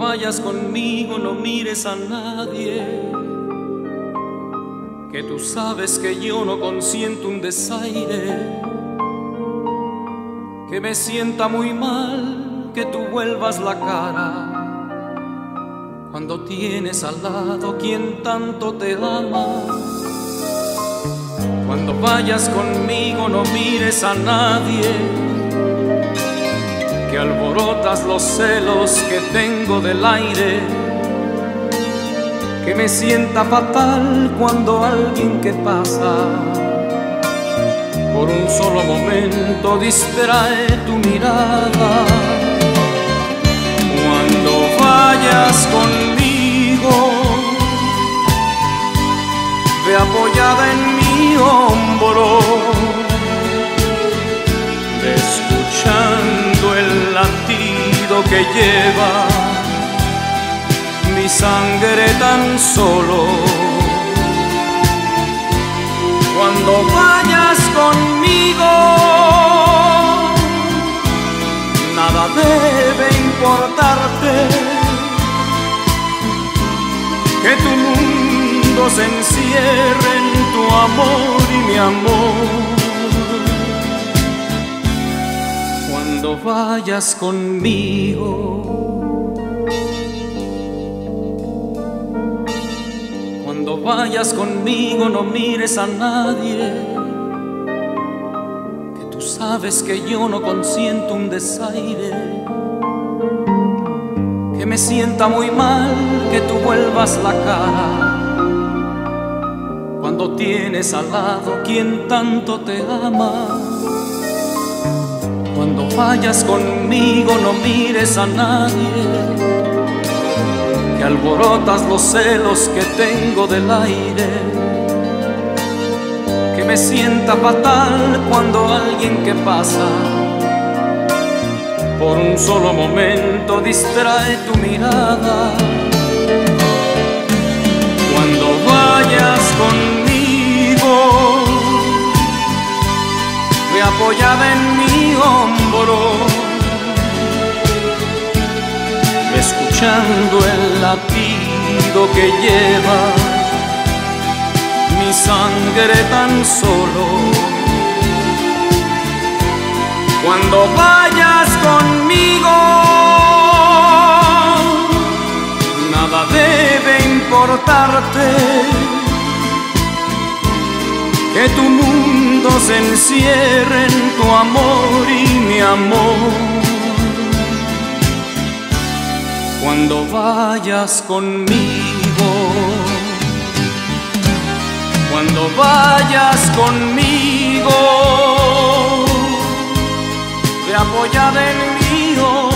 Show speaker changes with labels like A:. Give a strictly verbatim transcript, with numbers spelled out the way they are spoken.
A: vayas conmigo no mires a nadie, que tú sabes que yo no consiento un desaire, que me sienta muy mal que tú vuelvas la cara cuando tienes al lado quien tanto te ama. Cuando vayas conmigo no mires a nadie, que alborotas los celos que tengo del aire, que me sienta fatal cuando alguien que pasa por un solo momento distrae tu mirada. Cuando vayas conmigo, ve apoyada en mi hombro, ve escuchando el latido que lleva mi sangre tan solo. Cuando vayas conmigo, nada debe importarte, que tu mundo se encierre en tu amor y mi amor. Cuando vayas conmigo, cuando vayas conmigo no mires a nadie, que tú sabes que yo no consiento un desaire, que me sienta muy mal que tú vuelvas la cara cuando tienes al lado quien tanto te ama. Cuando vayas conmigo no mires a nadie, que alborotas los celos que tengo del aire, que me sienta fatal cuando alguien que pasa por un solo momento distrae tu mirada. Cuando vayas conmigo, ve apoyada en mi hombro, ve escuchando el latido que lleva mi sangre tan solo. Cuando vayas conmigo, nada debe importarte, que tu mundo se encierre en tu amor y mi amor. Cuando vayas conmigo, cuando vayas conmigo, ve apoyada en mí.